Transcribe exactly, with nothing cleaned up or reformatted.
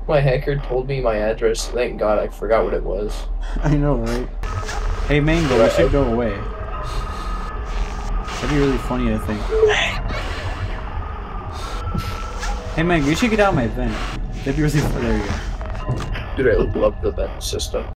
my hacker told me my address. Thank God I forgot what it was. I know, right? Hey, Mango, Right. you should go away. That'd be really funny, I think. Hey, Mango, you should get out of my vent. That'd be really funny. There you go. Dude, I love the vent system.